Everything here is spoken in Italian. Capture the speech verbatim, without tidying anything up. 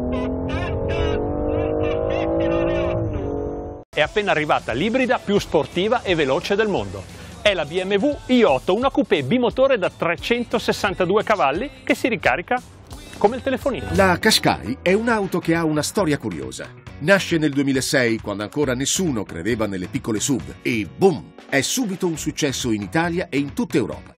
È appena arrivata l'ibrida più sportiva e veloce del mondo. È la B M W i otto, una coupé bimotore da trecentosessantadue cavalli che si ricarica come il telefonino. La Qashqai è un'auto che ha una storia curiosa. Nasce nel duemilasei, quando ancora nessuno credeva nelle piccole S U V, e boom! È subito un successo in Italia e in tutta Europa.